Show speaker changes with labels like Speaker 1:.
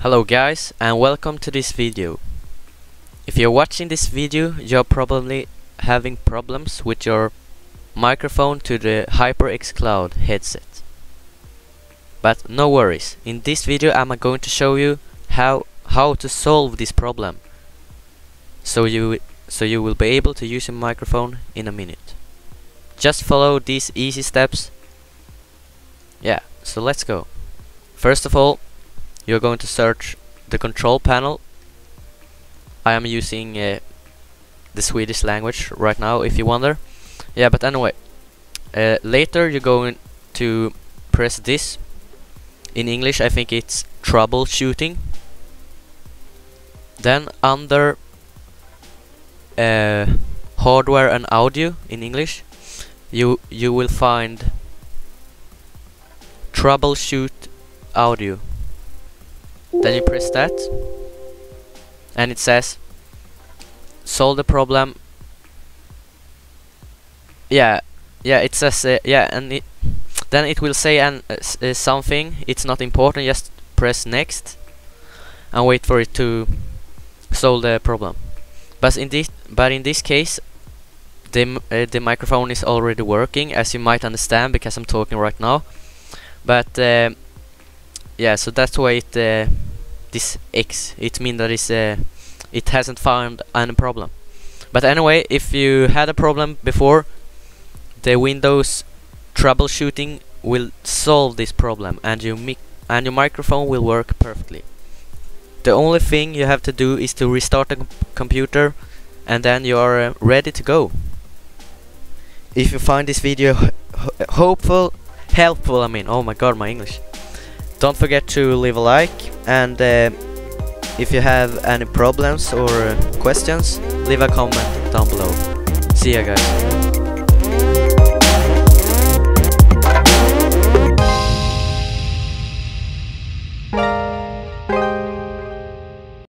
Speaker 1: Hello guys, and welcome to this video. If you're watching this video, you're probably having problems with your microphone to the HyperX Cloud headset. But no worries, in this video I'm going to show you how to solve this problem, so you will be able to use your microphone in a minute. Just follow these easy steps. Yeah, so let's go. First of all, you're going to search the control panel. I am using the Swedish language right now, if you wonder. Yeah, but anyway, later you're going to press this. In English I think it's troubleshooting. Then under hardware and audio in English, you will find troubleshoot audio. Then you press that, and it says solve the problem. It says and then it will say something. It's not important. Just press next and wait for it to solve the problem. But in this case, the microphone is already working, as you might understand, because I'm talking right now. But yeah, so that's why this X, it means that it hasn't found any problem. But anyway, if you had a problem before, the Windows troubleshooting will solve this problem, and your microphone will work perfectly. The only thing you have to do is to restart the computer, and then you are ready to go. If you find this video helpful, I mean, oh my god, my English. Don't forget to leave a like, and if you have any problems or questions, leave a comment down below. See ya guys.